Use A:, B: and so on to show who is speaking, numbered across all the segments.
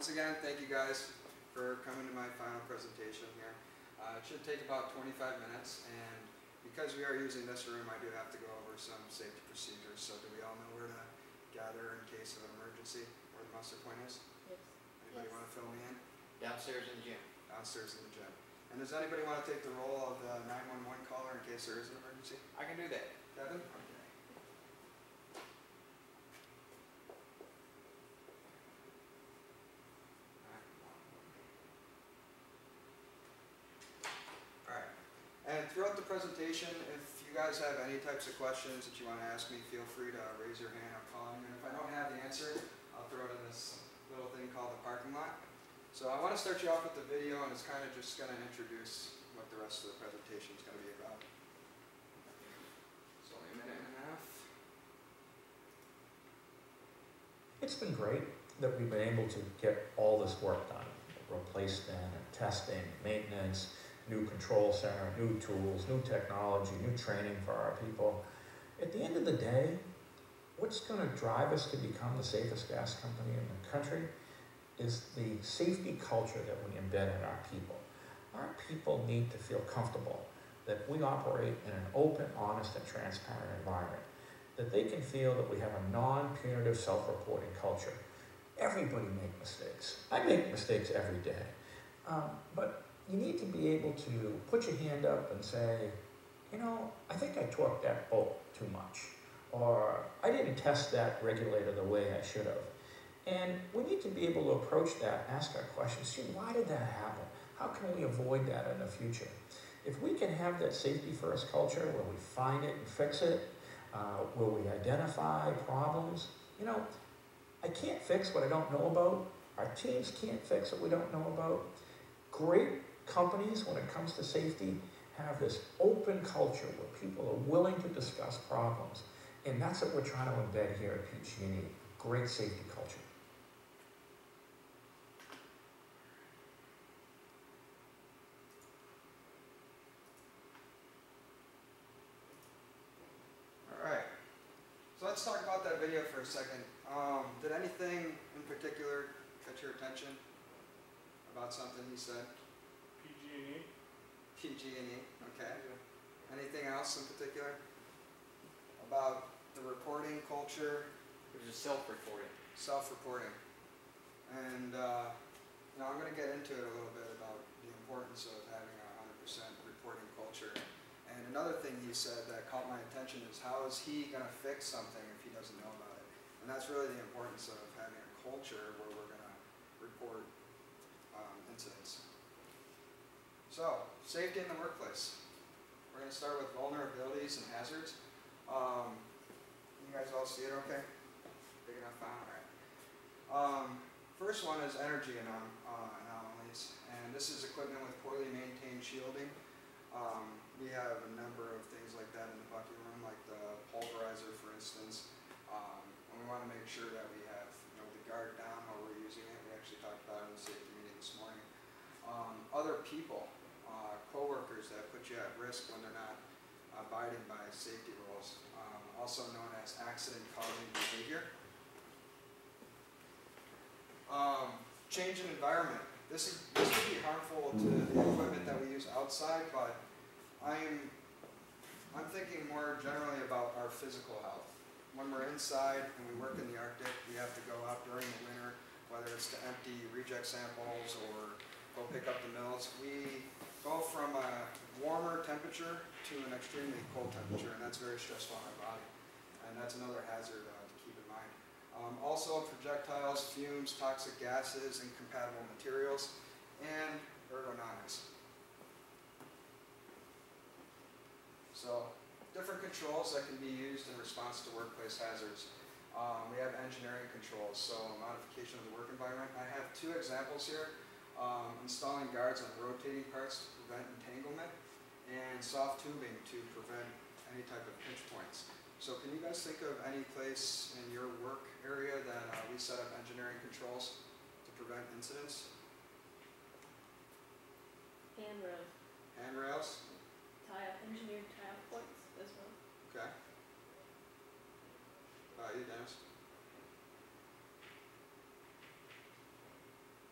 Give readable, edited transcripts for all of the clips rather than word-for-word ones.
A: once again, thank you guys for coming to my final presentation here. It should take about 25 minutes, and because we are using this room, I do have to go over some safety procedures. So do we all know where to gather in case of an emergency, where the muster point is?
B: Yes.
A: Anybody want to fill me in?
C: Downstairs in the gym.
A: Downstairs in the gym. And does anybody want to take the role of the 911 caller in case there is an emergency?
C: I can do that.
A: Kevin? Okay. Alright. And throughout the presentation, if you guys have any types of questions that you want to ask me, feel free to raise your hand or call me. And if I don't have the answer, I'll throw it in this little thing called the parking lot. So I want to start you off with the video, and it's kind of just going to introduce what the rest of the presentation is going to be about. It's only a minute and a half.
D: It's been great that we've been able to get all this work done. Replacement, testing, maintenance, new control center, new tools, new technology, new training for our people. At the end of the day, what's going to drive us to become the safest gas company in the country is the safety culture that we embed in our people. Our people need to feel comfortable that we operate in an open, honest, and transparent environment, that they can feel that we have a non-punitive, self-reporting culture. Everybody makes mistakes. I make mistakes every day. But you need to be able to put your hand up and say, you know, I think I torqued that bolt too much, or I didn't test that regulator the way I should have. And we need to be able to approach that, ask our questions, gee, why did that happen? How can we avoid that in the future? If we can have that safety-first culture where we find it and fix it, where we identify problems, you know, I can't fix what I don't know about. Our teams can't fix what we don't know about. Great companies, when it comes to safety, have this open culture where people are willing to discuss problems. And that's what we're trying to embed here at PG&E, great safety culture.
A: Alright, so let's talk about that video for a second. Did anything in particular catch your attention about something he said?
E: PG&E?
A: PG&E, okay. Anything else in particular? About the reporting culture?
C: It was a self-reporting.
A: Self-reporting. And now I'm going to get into it a little bit about the importance of having a 100% reporting culture. And another thing he said that caught my attention is how is he going to fix something if he doesn't know about it? And that's really the importance of having a culture where we're going to report incidents. So, safety in the workplace. We're going to start with vulnerabilities and hazards. You guys all see it okay? Big enough font? All right. First one is energy anomalies. And this is equipment with poorly maintained shielding. We have a number of things like that in the bucket room, like the pulverizer, for instance. And we want to make sure that we have the guard down while we're using it. We actually talked about it in the safety meeting this morning. Other people, co-workers that put you at risk when they're not abiding by safety rules, also known as accident-causing behavior. Change in environment. This could be harmful to the equipment that we use outside, but I'm thinking more generally about our physical health. When we're inside and we work in the Arctic, we have to go out during the winter, whether it's to empty reject samples or go pick up the mills. We go from a warmer temperature to an extremely cold temperature, and that's very stressful on our body. And that's another hazard to keep in mind. Also, projectiles, fumes, toxic gases, incompatible materials, and ergonomics. So, different controls that can be used in response to workplace hazards. We have engineering controls, so modification of the work environment. I have two examples here. Installing guards on rotating parts to prevent entanglement, and soft tubing to prevent any type of pinch points. So can you guys think of any place in your work area that we set up engineering controls to prevent incidents?
B: Handrails.
A: Handrails?
B: Engineered tie-up points as well.
A: Okay. About you, Dennis?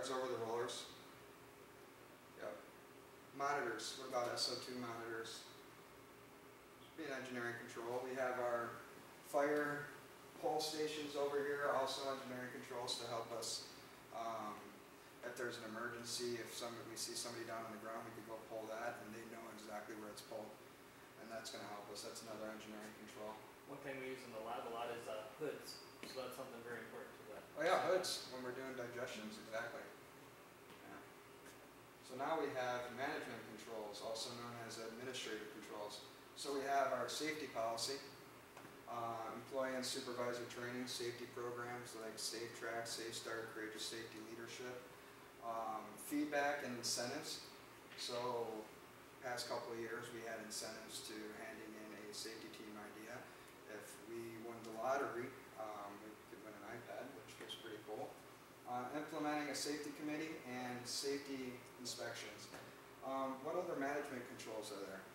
A: guards over the rollers. Yep. Monitors, what about SO2 monitors? Being engineering control, we have our fire pole stations over here, also engineering controls to help us. If there's an emergency, if we see somebody down on the ground, we could go pull that and they know exactly where it's pulled. And that's gonna help us, that's another engineering control.
E: One thing we use in the lab a lot is hoods, so that's something very important to that.
A: Oh yeah, hoods, when we're doing digestions, exactly. Yeah. So now we have management controls, also known as administrative controls. So we have our safety policy, employee and supervisor training, safety programs like Safe Track, Safe Start, Courageous Safety Leadership, feedback and incentives. So past couple of years we had incentives to handing in a safety team idea. If we won the lottery, we could win an iPad, which was pretty cool. Implementing a safety committee and safety inspections. What other management controls are there?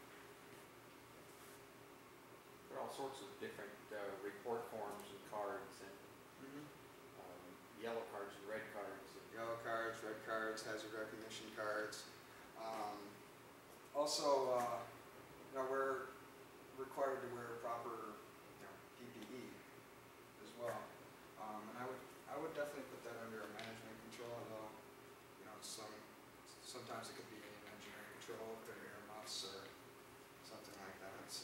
C: There are all sorts of different report forms and cards and yellow cards and red cards.
A: Yellow cards, red cards, hazard recognition cards. Also, we're required to wear proper PPE as well. And I would definitely put that under a management control, although sometimes it could be an engineering control if they're earmuffs or something like that. So.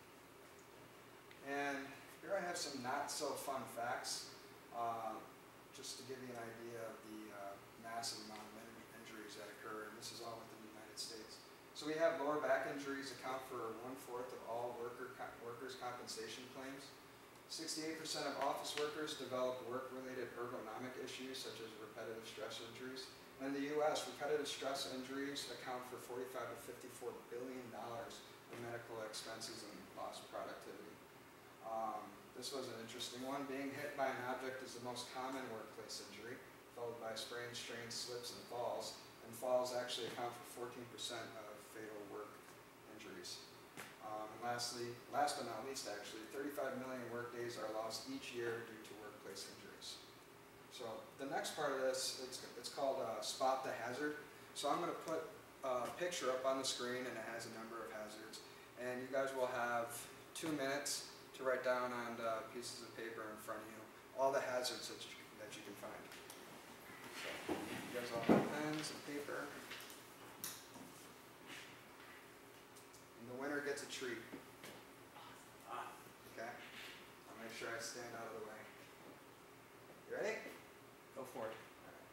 A: And here I have some not so fun facts, just to give you an idea of the massive amount of injuries that occur, and this is all within the United States. So we have lower back injuries account for 1/4 of all workers' compensation claims. 68% of office workers develop work-related ergonomic issues such as repetitive stress injuries. And in the U.S., repetitive stress injuries account for $45 to $54 billion in medical expenses and lost productivity. This was an interesting one. Being hit by an object is the most common workplace injury, followed by sprains, strains, slips, and falls. And falls actually account for 14% of fatal work injuries. And lastly, last but not least actually, 35 million work days are lost each year due to workplace injuries. So the next part of this, it's called Spot the Hazard. So I'm going to put a picture up on the screen and it has a number of hazards. And you guys will have 2 minutes to write down on pieces of paper in front of you all the hazards that you can find. So you guys all have pens and paper. And the winner gets a treat. Okay? I'll make sure I stand out of the way. You ready?
E: Go for it.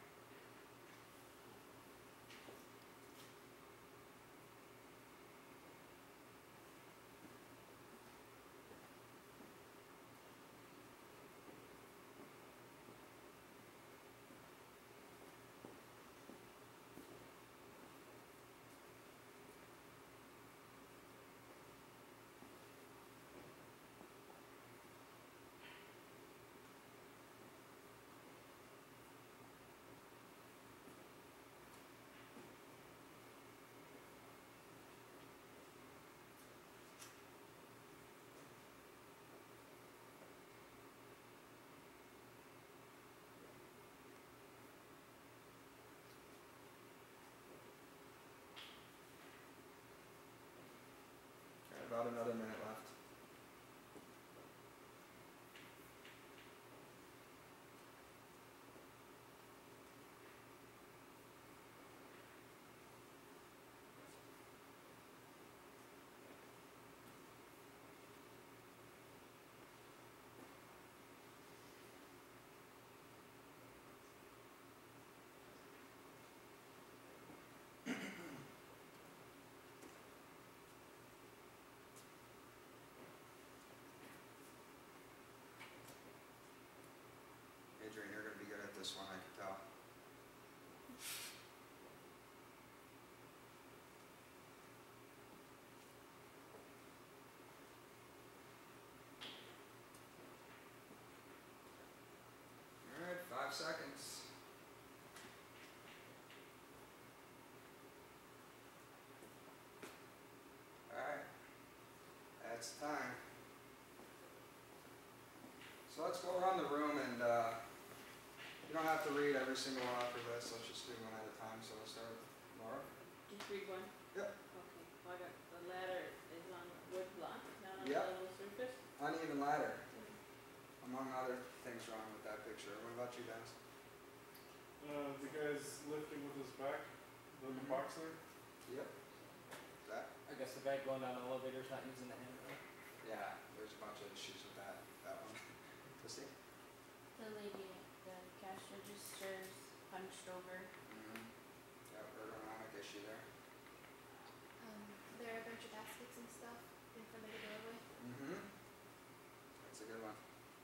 A: About another minute left. Adrian, you're going to be good at this one, I can tell. All right, 5 seconds. All right, that's time. So let's go around the room and You don't have to read every single one off your list, let's just do one at a time, so we'll start with Laura.
B: Just read one?
A: Yep.
B: Okay, well, I got, the ladder is on a wood block, not on a
A: Yep.
B: level surface.
A: Uneven ladder, among other things wrong with that picture. What about you, Dennis?
F: The guy's lifting with his back, the
A: Mhm.
F: box there.
A: Yep. Zach?
E: I guess the guy going down the elevator's not using the handrail.
A: Yeah, there's a bunch of issues with that one. Christie?
G: The lady at the cash register's hunched over.
A: Mm-hmm. Yep, ergonomic issue there.
G: There are a bunch of baskets and stuff in front of the doorway.
A: Mm-hmm. That's a good one.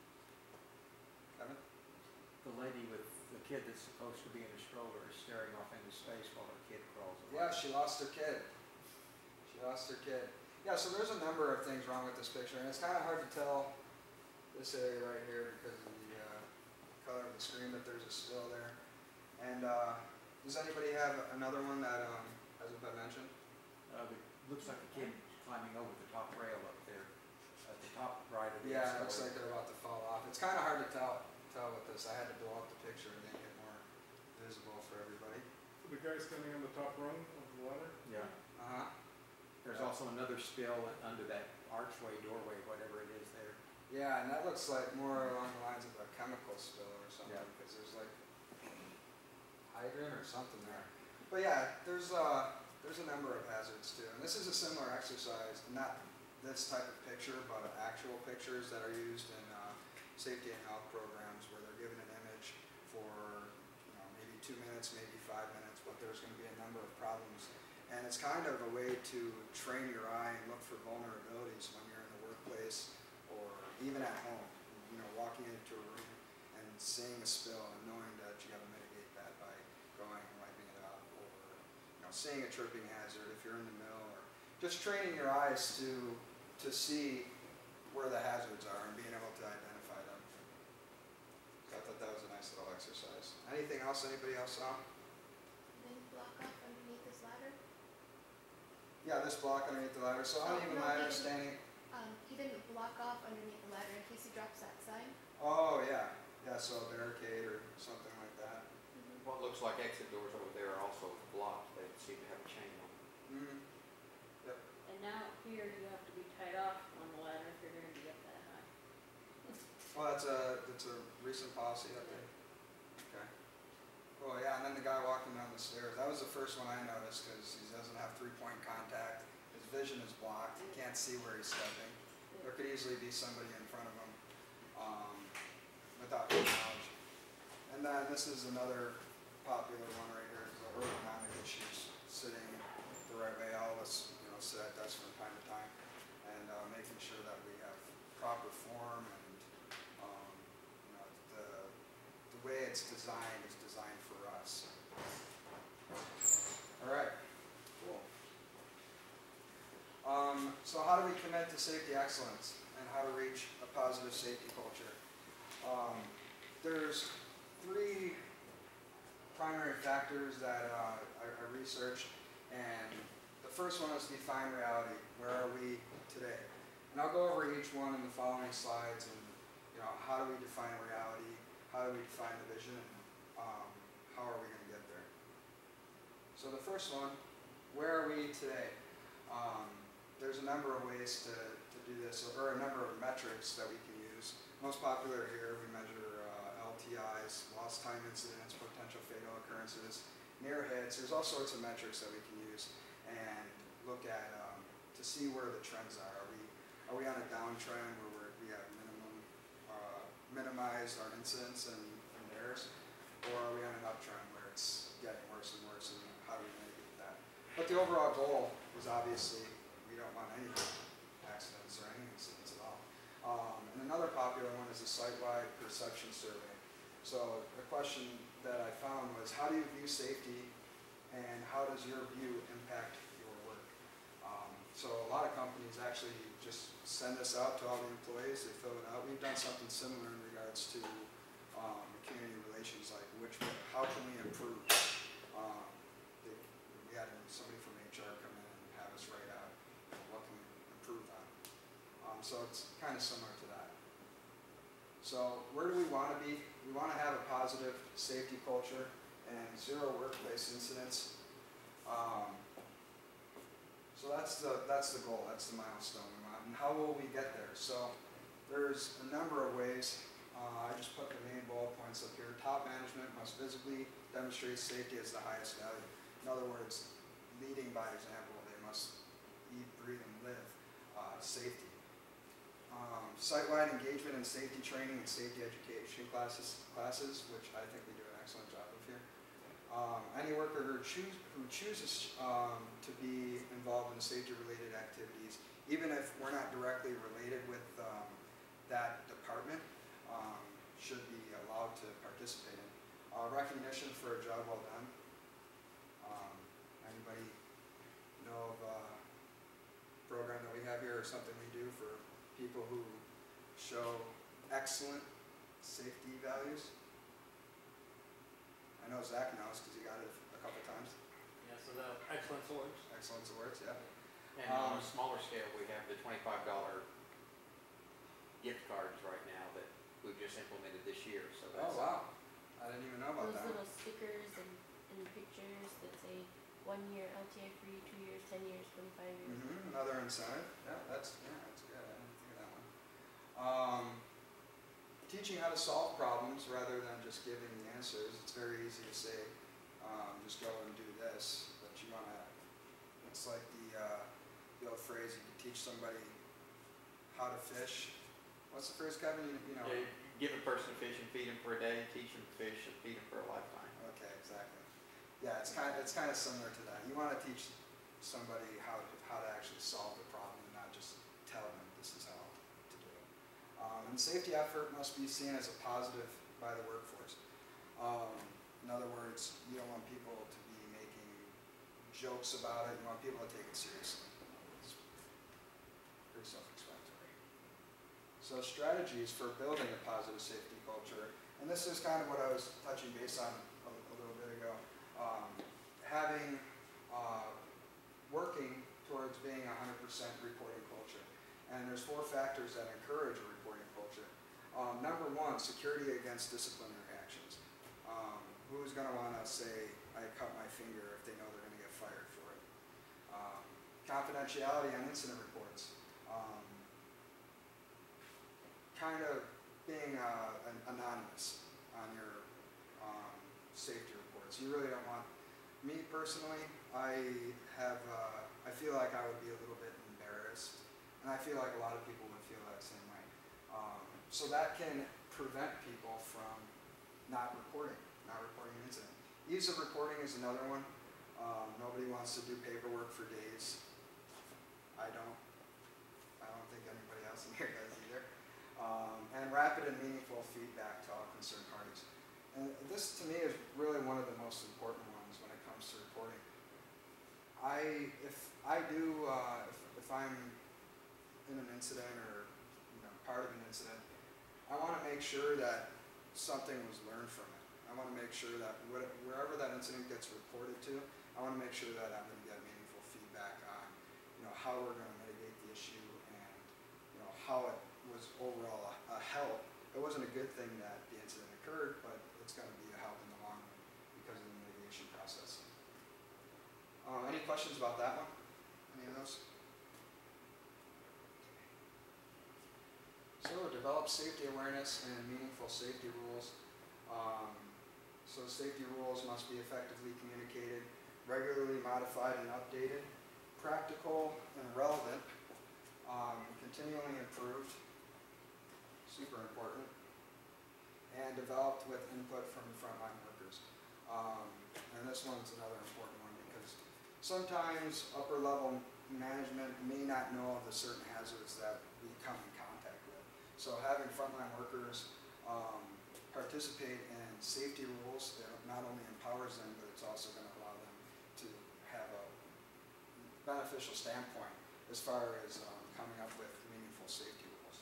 A: Kevin?
C: The lady with the kid that's supposed to be in a stroller is staring off into space while her kid crawls away.
A: Yeah, she lost her kid. She lost her kid. Yeah, so there's a number of things wrong with this picture, and it's kind of hard to tell this area right here because of the color of the screen, that there's a spill there. And does anybody have another one that hasn't been mentioned?
C: Looks like a kid climbing over the top rail up there, at the top right of the
A: Yeah, it looks like
C: escalator.
A: they're about to fall off. It's kind of hard to tell with this. I had to blow up the picture and make it more visible for everybody.
F: The guy standing on the top rung of the ladder.
C: Yeah.
A: Uh-huh.
C: There's also another spill under that archway, doorway, whatever it is there.
A: Yeah, and that looks like more along the lines of a chemical spill or something,
C: Yeah.
A: because there's like hydrant or something there. But yeah, there's a number of hazards too, and this is a similar exercise, not this type of picture, but actual pictures that are used in safety and health programs where they're given an image for maybe 2 minutes, maybe 5 minutes, but there's going to be a number of problems. And it's kind of a way to train your eye and look for vulnerabilities when you're in the workplace or even at home. Walking into a room and seeing a spill and knowing that you got to mitigate that by going and wiping it up, or seeing a tripping hazard if you're in the mill, or just training your eyes to see where the hazards are and being able to identify them. So I thought that was a nice little exercise. Anything else anybody else saw?
G: Then block off underneath this ladder.
A: Yeah, this block underneath the ladder. So uneven
G: No,
A: ladder
G: he-
A: standing.
G: He didn't block off underneath the ladder in case he drops that sign.
A: Oh yeah, yeah. So a barricade or something like that.
C: What looks like exit doors over there are also blocked. They seem to have a chain on them.
A: Mm-hmm.
B: And now here you have to be tied off on the ladder if you're gonna be up that high.
A: Well, that's a recent policy update. Okay. Oh yeah, and then the guy walking down the stairs. That was the first one I noticed because he doesn't have 3-point contact. His vision is blocked. He can't see where he's stepping. There could easily be somebody in front of him without his knowledge. And then this is another popular one right here, the ergonomic issues, sitting the right way. All of us, sit at desks from time to time, and making sure that we have proper form and the way it's designed is designed for us. All right, cool. So how do we commit to safety excellence and how to reach a positive safety culture? There's 3 primary factors that I researched, and the first one is define reality. Where are we today? And I'll go over each one in the following slides, and how do we define reality? How do we define the vision? And how are we going to get there? So the first one, where are we today? There's a number of ways to do this, or a number of metrics that we can use. Most popular here, we measure LTIs, lost time incidents, potential fatal occurrences, near hits. There's all sorts of metrics that we can use and look at to see where the trends are. Are we on a downtrend where we have minimized our incidents and errors, or are we on an uptrend where it's getting worse and worse, and how do we mitigate that? But the overall goal is obviously we don't want any accidents or any incidents at all. And another popular one is a site-wide perception survey. So the question that I found was, how do you view safety, and how does your view impact your work? So a lot of companies actually just send this out to all the employees. They fill it out. We've done something similar in regards to community relations, like how can we improve? We had somebody from HR come in and have us write out what can we improve on. So it's kind of similar to that. So where do we want to be? We want to have a positive safety culture and 0 workplace incidents. So that's the goal, that's the milestone we want. And how will we get there? So there's a number of ways. I just put the main bullet points up here. Top management must visibly demonstrate safety as the highest value. In other words, leading by example. They must eat, breathe, and live safety. Site-wide engagement in safety training and safety education classes, which I think we do an excellent job of here. Any worker who chooses to be involved in safety-related activities, even if we're not directly related with that department, should be allowed to participate in. Recognition for a job well done. Anybody know of a program that we have here or something we do for people who show excellent safety values? I know Zach knows because he got it a couple times.
E: Yeah, so the excellence awards.
A: Excellence awards, yeah.
C: And on a smaller scale, we have the $25 gift cards right now that we've just implemented this year, so
A: Oh,
C: that's.
A: wow. I didn't even know about
G: Those
A: that.
G: little stickers and pictures that say 1 year LTA free, 2 years, 10 years, 25 years.
A: Another incentive. Yeah, that's good. I didn't think of that one. Teaching how to solve problems rather than just giving the answers. It's very easy to say, just go and do this, but you want to. It's like the old phrase: you can teach somebody how to fish. What's the phrase, Kevin? You know.
C: Yeah, give a person a fish and feed him for a day, teach him to fish and feed him for a lifetime.
A: Okay, exactly. Yeah, it's kind of similar to that. You want to teach somebody how to actually solve the problem and not just tell them this is how to do it. And safety effort must be seen as a positive by the workforce. In other words, you don't want people to be making jokes about it. You want people to take it seriously. It's pretty self-explanatory. So strategies for building a positive safety culture, and this is kind of what I was touching base on a little bit ago. Working towards being a 100% reporting culture. And there's 4 factors that encourage a reporting culture. Number 1, security against disciplinary actions. Who's going to want to say, I cut my finger if they know they're going to get fired for it? Confidentiality on incident reports. Kind of being anonymous on your safety reports. You really don't want. Me personally, I feel like I would be a little bit embarrassed, and I feel like a lot of people would feel that same way. So that can prevent people from not reporting an incident. Ease of reporting is another one. Nobody wants to do paperwork for days. I don't think anybody else in here does either. And rapid and meaningful feedback to all concerned parties. And this, to me, is really one of the most important ones when it comes to reporting. If I'm in an incident or part of an incident, I want to make sure that something was learned from it. I want to make sure that wherever that incident gets reported to, I want to make sure that I'm going to get meaningful feedback on, how we're going to mitigate the issue and, how it was overall a help. It wasn't a good thing that the incident occurred, but it's going to be a help in the long run because of the mitigation process. Any questions about that one? Any of those? So develop safety awareness and meaningful safety rules. So safety rules must be effectively communicated, regularly modified and updated, practical and relevant, continually improved, super important, and developed with input from frontline workers. And this one's another important one because sometimes upper level management may not know of the certain hazards that we come in contact with. So having frontline workers participate in safety rules, that not only empowers them, but it's also going to allow them to have a beneficial standpoint as far as coming up with meaningful safety rules.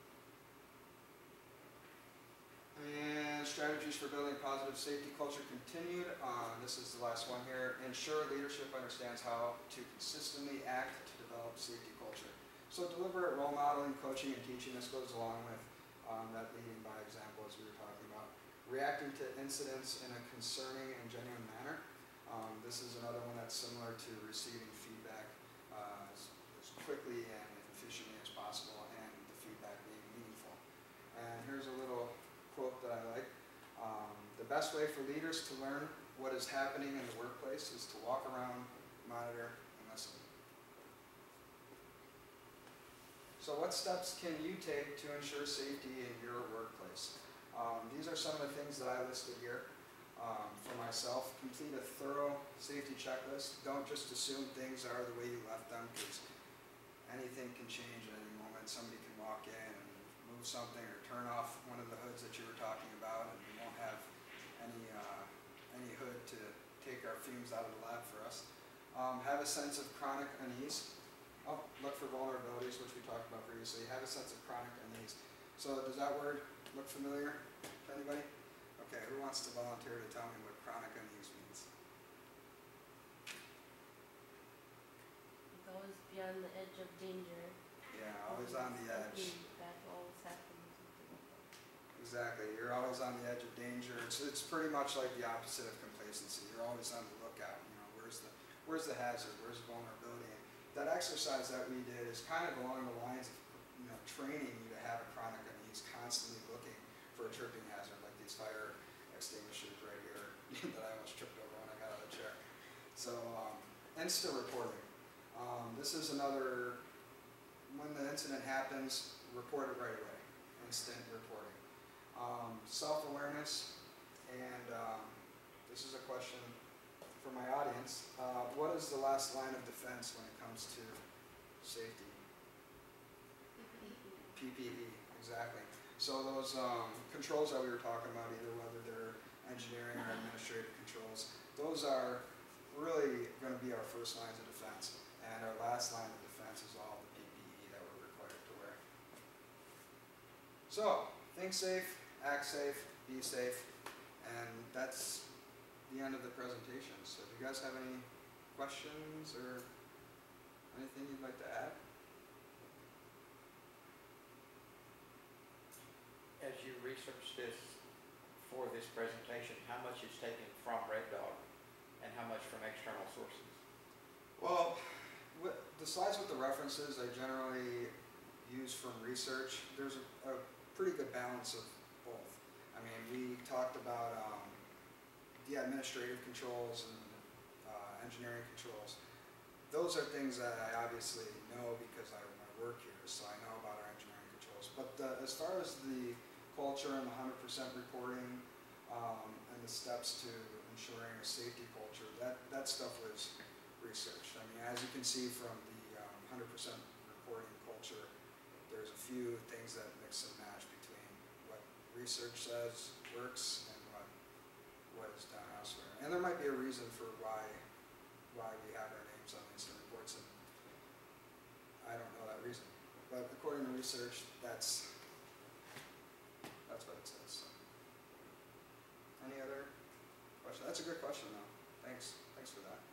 A: And strategies for building positive safety culture continued. This is the last one here. Ensure leadership understands how to consistently act to develop safety culture. So deliberate role modeling, coaching, and teaching, this goes along with that leading by example as we were talking about. Reacting to incidents in a concerning and genuine manner. This is another one that's similar to receiving feedback as quickly and efficiently as possible, and the feedback being meaningful. And here's a little quote that I like. The best way for leaders to learn what is happening in the workplace is to walk around, monitor, and listen. So what steps can you take to ensure safety in your workplace? These are some of the things that I listed here. For myself, complete a thorough safety checklist. Don't just assume things are the way you left them, because anything can change at any moment. Somebody can walk in and move something or turn off one of the hoods that you were talking about, and we won't have any hood to take our fumes out of the lab for us. Have a sense of chronic unease. Look for vulnerabilities, which we talked about previously. Have a sense of chronic unease. So does that word look familiar to anybody? Okay, who wants to volunteer to tell me what chronic unease means?
G: It goes beyond the edge of danger.
A: Yeah, always on the edge.
G: That always happens. Something like that.
A: Exactly, you're always on the edge of danger. It's pretty much like the opposite of complacency. You're always on the lookout. You know, where's the hazard? Where's the vulnerability? And that exercise that we did is kind of along the lines of, you know, training you to have a chronic unease, constantly looking for a tripping hazard, like these fire extinguishers right here that I almost tripped over when I got out of the chair. So instant reporting. This is another, when the incident happens, report it right away. Instant reporting. Self-awareness, and this is a question for my audience. What is the last line of defense when it comes to safety? PPE, exactly. So those controls that we were talking about, either whether they're engineering or administrative controls, those are really going to be our first lines of defense. And our last line of defense is all the PPE that we're required to wear. So, think safe, act safe, be safe, and that's the end of the presentation. So do you guys have any questions or anything you'd like to add?
C: As you research this for this presentation, how much is taken from Red Dog and how much from external sources?
A: Well, the slides with the references I generally use from research. There's a pretty good balance of both. I mean, we talked about the administrative controls and engineering controls. Those are things that I obviously know because I work here, so I know about our engineering controls. But as far as the culture and the 100% reporting and the steps to ensuring a safety culture, that stuff was researched. I mean, as you can see from the 100% reporting culture, there's a few things that mix and match between what research says works and what is done elsewhere. And there might be a reason for why we have our names on incident reports, and I don't know that reason. But according to research, that's what it says. So. Any other question? That's a good question, though. Thanks for that.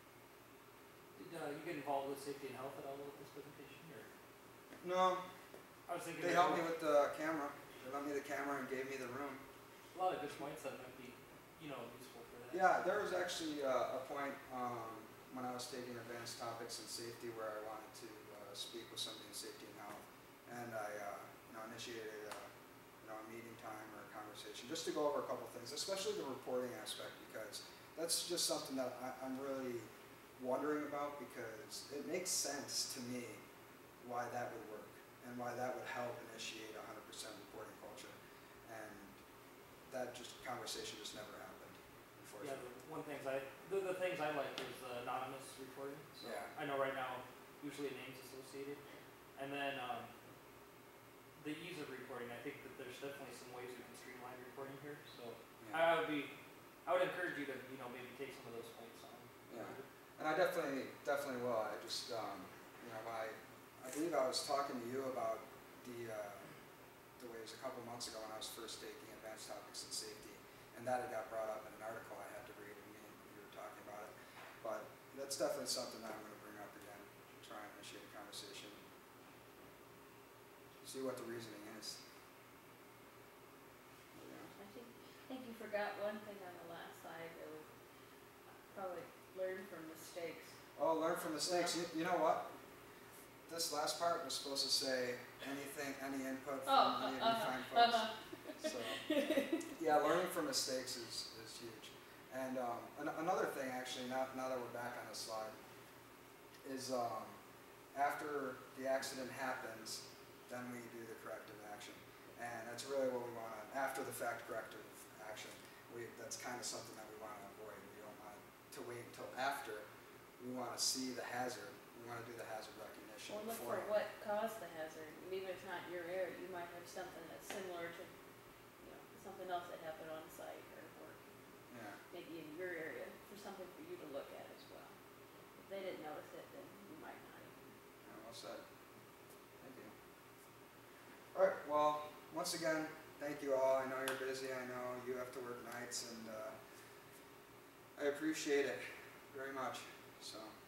E: Did you get involved with safety and health at all with this presentation, or?
A: No,
E: I was thinking
A: they helped me with the camera. They lent me the camera and gave me the room.
E: a lot of good points that might be, useful for that.
A: Yeah, there was actually a point when I was taking advanced topics in safety where I wanted to speak with somebody in safety and health, and I initiated a meeting time or a conversation just to go over a couple things, especially the reporting aspect, because that's just something that I'm really wondering about, because it makes sense to me why that would work and why that would help initiate a 100% reporting culture, and that conversation just never happened,
E: Yeah,
A: unfortunately.
E: the things I like is anonymous reporting. So
A: Yeah.
E: I know right now, usually a name's associated. And then the ease of reporting, I think that there's definitely some ways we can streamline reporting here. So
A: Yeah.
E: I would encourage you to, maybe take some of those points on.
A: Yeah. And I definitely will. I just, I believe I was talking to you about the way it was a couple months ago when I was first taking advanced topics in safety, and that had got brought up in an article I had to read, and we were talking about it. But that's definitely something that I'm going to bring up again, try and initiate a conversation, see what the reasoning is.
B: forgot one thing on the last slide, that was probably learn from mistakes.
A: Oh, learn from mistakes. You know what? This last part was supposed to say anything, any input from any of you fine folks. So, yeah, learning from mistakes is huge. And another thing, actually, now that we're back on the slide, is after the accident happens, then we do the corrective action. And that's really what we want to, after the fact corrective action. That's kind of something that we want to avoid. We don't want to wait until after. We want to see the hazard. We want to do the hazard recognition
B: Well, look for
A: before.
B: what caused the hazard. Maybe it's not your area, you might have something that's similar to, something else that happened on site or
A: Yeah.
B: maybe in your area, for something for you to look at as well. If they didn't notice it, then you might not even.
A: Yeah, well said. Thank you. All right. Well, once again, thank you all. I know you're busy. I know you have to work nights, and I appreciate it very much. So.